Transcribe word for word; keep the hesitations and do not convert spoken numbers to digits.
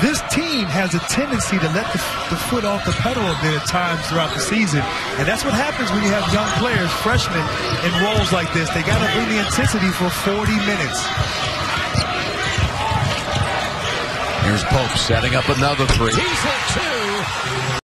this team has a tendency to let the, the foot off the pedal a bit at times throughout the season. And that's what happens when you have young players, freshmen, in roles like this. They got to bring the intensity for forty minutes. Here's Pope setting up another three. He's hit two.